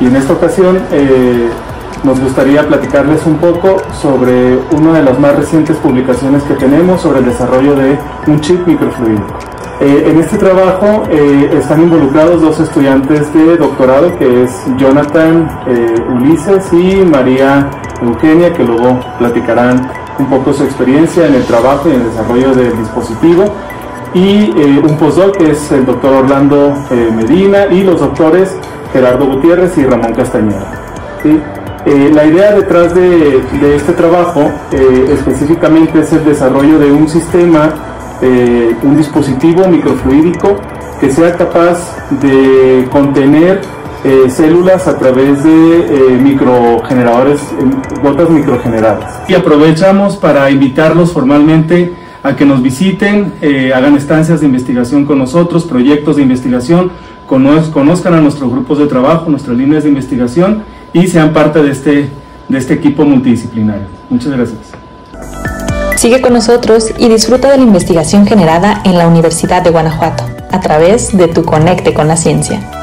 Y en esta ocasión nos gustaría platicarles un poco sobre una de las más recientes publicaciones que tenemos sobre el desarrollo de un chip microfluídico. En este trabajo están involucrados dos estudiantes de doctorado, que es Jonathan Ulises y María Eugenia, que luego platicarán un poco su experiencia en el trabajo y en el desarrollo del dispositivo, y un postdoc, que es el doctor Orlando Medina, y los doctores Gerardo Gutiérrez y Ramón Castañeda. ¿Sí? La idea detrás de este trabajo específicamente es el desarrollo de un sistema, un dispositivo microfluídico que sea capaz de contener células a través de microgeneradores, gotas microgeneradas. Y aprovechamos para invitarlos formalmente a que nos visiten, hagan estancias de investigación con nosotros, proyectos de investigación, conozcan a nuestros grupos de trabajo, nuestras líneas de investigación y sean parte de este equipo multidisciplinario. Muchas gracias. Sigue con nosotros y disfruta de la investigación generada en la Universidad de Guanajuato a través de Tu Conecte con la Ciencia.